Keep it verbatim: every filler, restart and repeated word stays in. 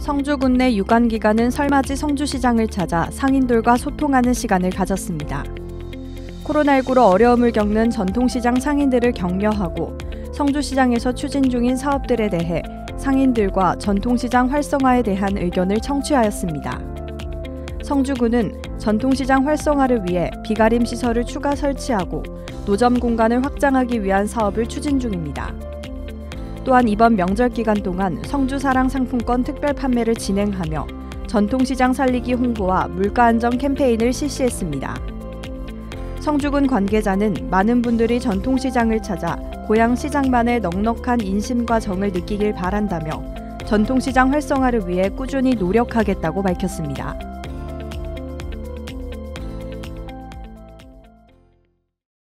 성주군 내 유관기관은 설맞이 성주시장을 찾아 상인들과 소통하는 시간을 가졌습니다. 코로나십구로 어려움을 겪는 전통시장 상인들을 격려하고 성주시장에서 추진 중인 사업들에 대해 상인들과 전통시장 활성화에 대한 의견을 청취하였습니다. 성주군은 전통시장 활성화를 위해 비가림 시설을 추가 설치하고 노점 공간을 확장하기 위한 사업을 추진 중입니다. 또한 이번 명절 기간 동안 성주사랑 상품권 특별 판매를 진행하며 전통시장 살리기 홍보와 물가 안정 캠페인을 실시했습니다. 성주군 관계자는 많은 분들이 전통시장을 찾아 고향 시장만의 넉넉한 인심과 정을 느끼길 바란다며 전통시장 활성화를 위해 꾸준히 노력하겠다고 밝혔습니다.